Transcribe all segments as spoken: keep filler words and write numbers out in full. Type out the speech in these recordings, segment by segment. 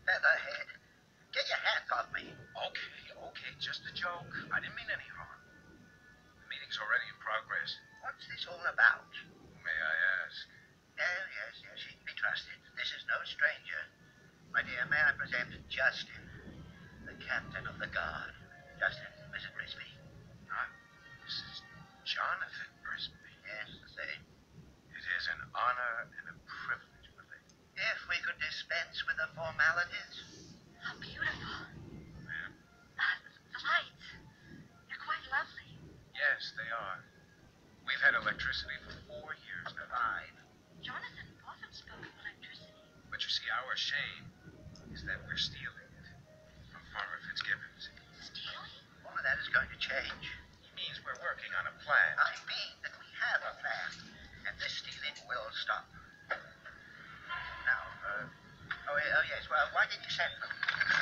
featherhead. Get your hands off me. Okay, okay, just a joke. I didn't mean any harm. The meeting's already in progress. What's this all about? May I ask? Oh, yes, yes, she can be trusted. This is no stranger. My dear, may I present Justin, the captain of the guard. Justin, Missus Brisby. Not Missus Jonathan Brisby. Yes, the same. It is an honor and a privilege, Willie. If we could dispense with the formalities. How beautiful. Ma'am? Uh, the lights. They're quite lovely. Yes, they are. We've had electricity for four years now. Five. Jonathan often spoke of electricity. But you see, our shame is that we're stealing it from Farmer Fitzgibbons. Stealing? All of that is going to change. He means we're working on a plan. I mean that we have a plan, and this stealing will stop. Now, uh, oh, eh, oh yes, well, why did you send them?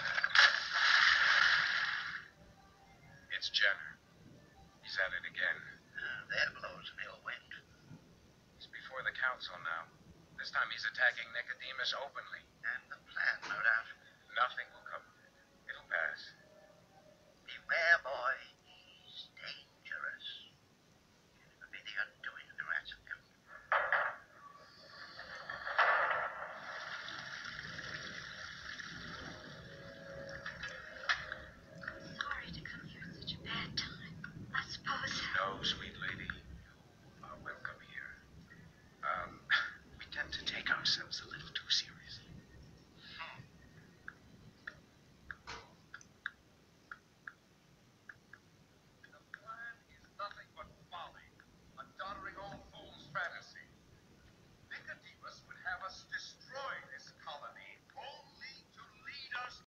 It's Jenner. He's at it again. Uh, there blows an ill wind. He's before the council now. This time he's attacking Nicodemus openly.